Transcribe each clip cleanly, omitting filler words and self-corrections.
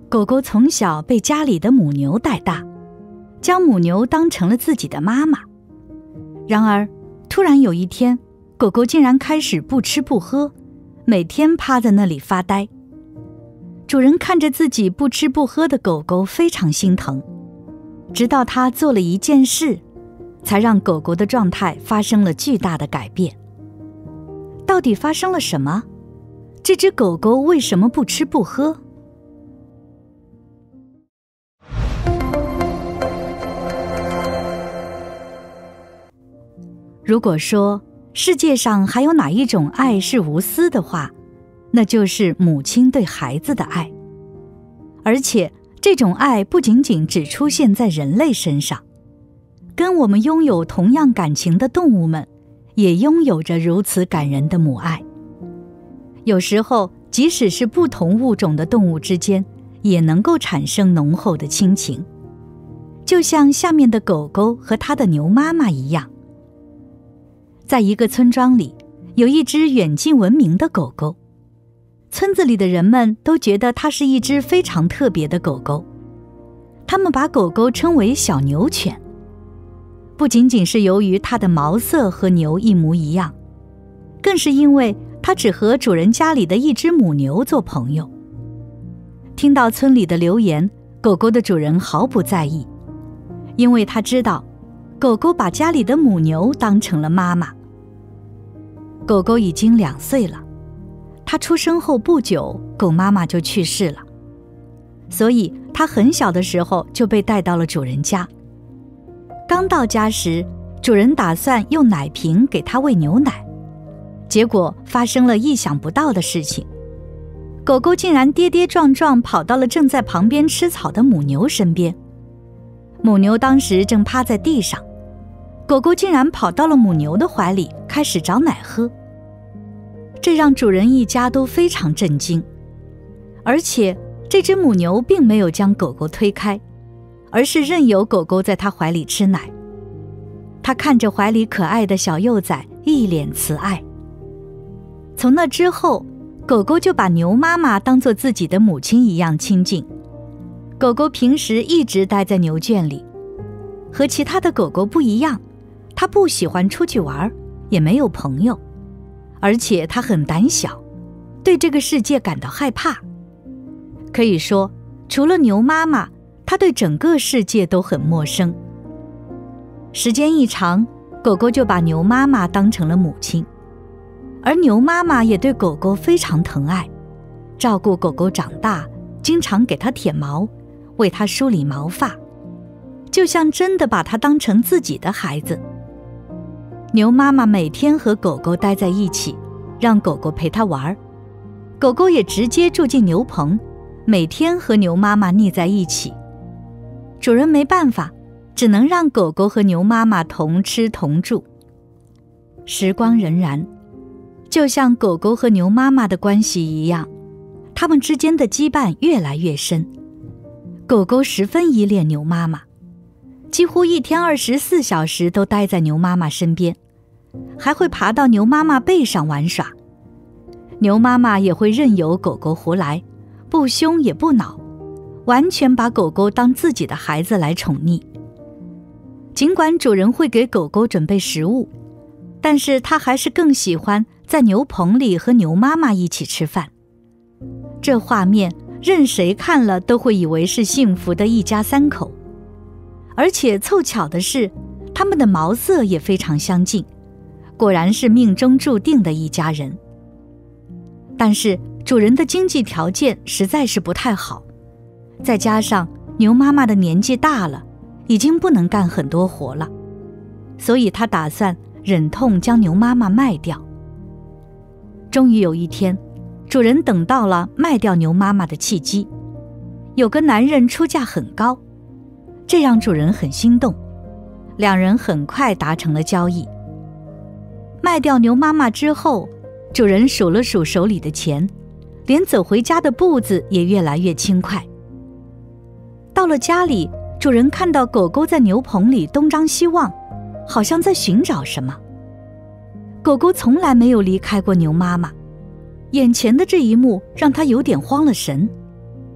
狗狗从小被家里的母牛带大，将母牛当成了自己的妈妈。然而，突然有一天，狗狗竟然开始不吃不喝，每天趴在那里发呆。主人看着自己不吃不喝的狗狗非常心疼，直到他做了一件事，才让狗狗的状态发生了巨大的改变。到底发生了什么？这只狗狗为什么不吃不喝？如果说世界上还有哪一种爱是无私的话，那就是母亲对孩子的爱。而且这种爱不仅仅只出现在人类身上，跟我们拥有同样感情的动物们也拥有着如此感人的母爱。有时候即使是不同物种的动物之间也能够产生浓厚的亲情，就像下面的狗狗和它的牛妈妈一样。在一个村庄里，有一只远近闻名的狗狗，村子里的人们都觉得它是一只非常特别的狗狗，他们把狗狗称为小牛犬。不仅仅是由于它的毛色和牛一模一样，更是因为它只和主人家里的一只母牛做朋友。听到村里的流言，狗狗的主人毫不在意，因为他知道狗狗把家里的母牛当成了妈妈。狗狗已经2岁了，它出生后不久，狗妈妈就去世了，所以它很小的时候就被带到了主人家。刚到家时，主人打算用奶瓶给它喂牛奶，结果发生了意想不到的事情，狗狗竟然跌跌撞撞跑到了正在旁边吃草的母牛身边。母牛当时正趴在地上，狗狗竟然跑到了母牛的怀里，开始找奶喝。这让主人一家都非常震惊，而且这只母牛并没有将狗狗推开，而是任由狗狗在它怀里吃奶。它看着怀里可爱的小幼崽，一脸慈爱。从那之后，狗狗就把牛妈妈当作自己的母亲一样亲近。狗狗平时一直待在牛圈里，和其他的狗狗不一样，它不喜欢出去玩，也没有朋友，而且它很胆小，对这个世界感到害怕。可以说，除了牛妈妈，它对整个世界都很陌生。时间一长，狗狗就把牛妈妈当成了母亲，而牛妈妈也对狗狗非常疼爱，照顾狗狗长大，经常给它舔毛，为它梳理毛发，就像真的把它当成自己的孩子。牛妈妈每天和狗狗待在一起，让狗狗陪它玩，狗狗也直接住进牛棚，每天和牛妈妈腻在一起。主人没办法，只能让狗狗和牛妈妈同吃同住。时光荏苒，就像狗狗和牛妈妈的关系一样，它们之间的羁绊越来越深。狗狗十分依恋牛妈妈，几乎一天24小时都待在牛妈妈身边，还会爬到牛妈妈背上玩耍。牛妈妈也会任由狗狗胡来，不凶也不恼，完全把狗狗当自己的孩子来宠溺。尽管主人会给狗狗准备食物，但是它还是更喜欢在牛棚里和牛妈妈一起吃饭。这画面任谁看了都会以为是幸福的一家3口。而且凑巧的是，它们的毛色也非常相近，果然是命中注定的一家人。但是主人的经济条件实在是不太好，再加上牛妈妈的年纪大了，已经不能干很多活了，所以他打算忍痛将牛妈妈卖掉。终于有一天，主人等到了卖掉牛妈妈的契机，有个男人出价很高，这让主人很心动，两人很快达成了交易。卖掉牛妈妈之后，主人数了数手里的钱，连走回家的步子也越来越轻快。到了家里，主人看到狗狗在牛棚里东张西望，好像在寻找什么。狗狗从来没有离开过牛妈妈，眼前的这一幕让他有点慌了神。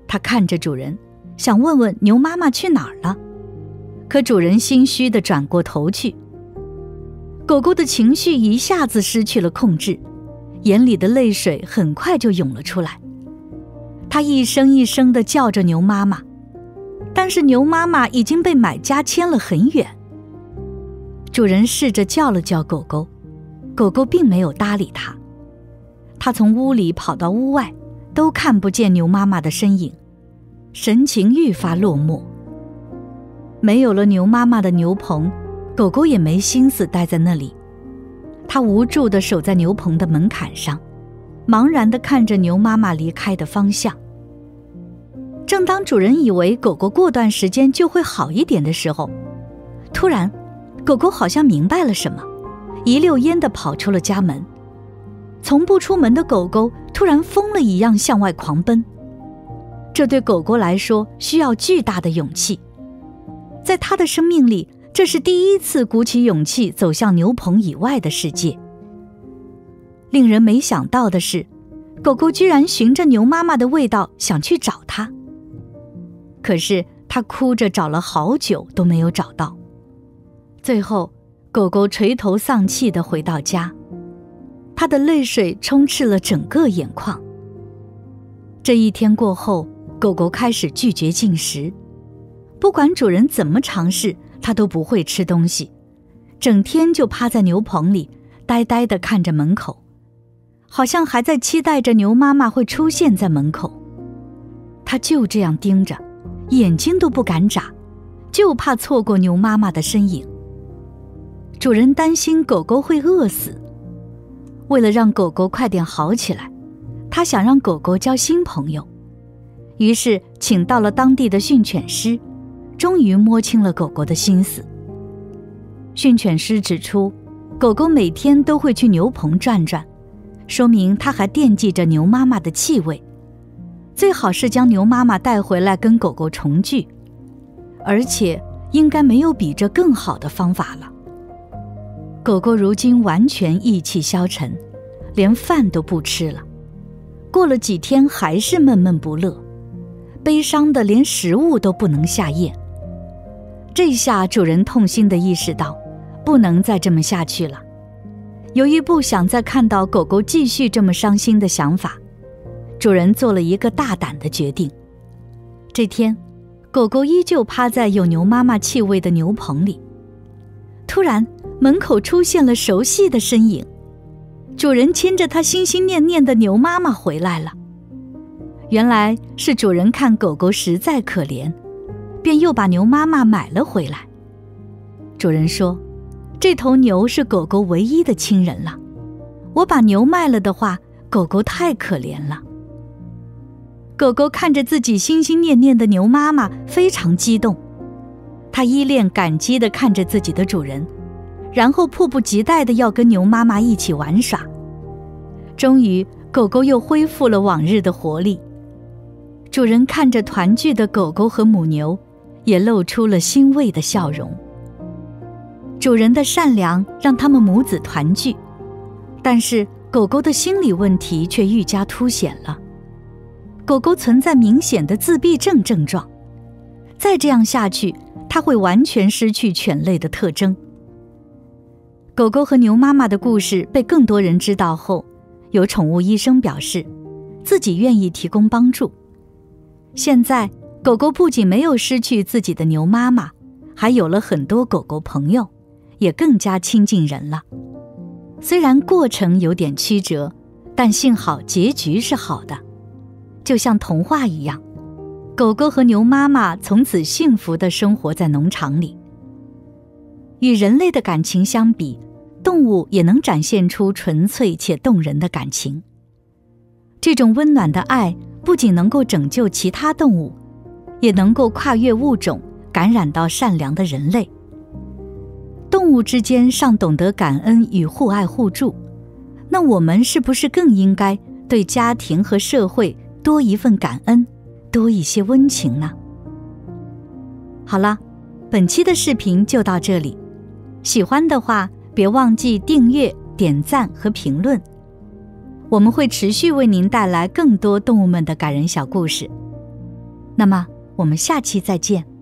它看着主人，想问问牛妈妈去哪儿了，可主人心虚地转过头去。狗狗的情绪一下子失去了控制，眼里的泪水很快就涌了出来。它一声一声地叫着牛妈妈，但是牛妈妈已经被买家牵了很远。主人试着叫了叫狗狗，狗狗并没有搭理它。它从屋里跑到屋外，都看不见牛妈妈的身影，神情愈发落寞。没有了牛妈妈的牛棚，狗狗也没心思待在那里。它无助地守在牛棚的门槛上，茫然地看着牛妈妈离开的方向。正当主人以为狗狗过段时间就会好一点的时候，突然狗狗好像明白了什么，一溜烟地跑出了家门。从不出门的狗狗突然疯了一样向外狂奔，这对狗狗来说需要巨大的勇气。在它的生命里，这是第一次鼓起勇气走向牛棚以外的世界。令人没想到的是，狗狗居然循着牛妈妈的味道想去找它。可是它哭着找了好久都没有找到。最后，狗狗垂头丧气地回到家，它的泪水充斥了整个眼眶。这一天过后，狗狗开始拒绝进食，不管主人怎么尝试，它都不会吃东西，整天就趴在牛棚里，呆呆地看着门口，好像还在期待着牛妈妈会出现在门口。它就这样盯着，眼睛都不敢眨，就怕错过牛妈妈的身影。主人担心狗狗会饿死，为了让狗狗快点好起来，他想让狗狗交新朋友，于是请到了当地的训犬师，终于摸清了狗狗的心思。训犬师指出，狗狗每天都会去牛棚转转，说明它还惦记着牛妈妈的气味，最好是将牛妈妈带回来跟狗狗重聚，而且应该没有比这更好的方法了。狗狗如今完全意气消沉，连饭都不吃了，过了几天还是闷闷不乐，悲伤的连食物都不能下咽。这下主人痛心地意识到，不能再这么下去了。由于不想再看到狗狗继续这么伤心的想法，主人做了一个大胆的决定。这天，狗狗依旧趴在有牛妈妈气味的牛棚里。突然，门口出现了熟悉的身影，主人牵着他心心念念的牛妈妈回来了。原来是主人看狗狗实在可怜，便又把牛妈妈买了回来。主人说，这头牛是狗狗唯一的亲人了，我把牛卖了的话，狗狗太可怜了。狗狗看着自己心心念念的牛妈妈，非常激动，它依恋感激地看着自己的主人，然后迫不及待地要跟牛妈妈一起玩耍。终于，狗狗又恢复了往日的活力。主人看着团聚的狗狗和母牛，也露出了欣慰的笑容。主人的善良让他们母子团聚，但是狗狗的心理问题却愈加凸显了。狗狗存在明显的自闭症症状，再这样下去，它会完全失去犬类的特征。狗狗和牛妈妈的故事被更多人知道后，有宠物医生表示，自己愿意提供帮助。现在，狗狗不仅没有失去自己的牛妈妈，还有了很多狗狗朋友，也更加亲近人了。虽然过程有点曲折，但幸好结局是好的。就像童话一样，狗狗和牛妈妈从此幸福地生活在农场里。与人类的感情相比，动物也能展现出纯粹且动人的感情。这种温暖的爱不仅能够拯救其他动物，也能够跨越物种，感染到善良的人类。动物之间尚懂得感恩与互爱互助，那我们是不是更应该对家庭和社会多一份感恩，多一些温情呢？好了，本期的视频就到这里。喜欢的话，别忘记订阅、点赞和评论。我们会持续为您带来更多动物们的感人小故事。 那么我们下期再见。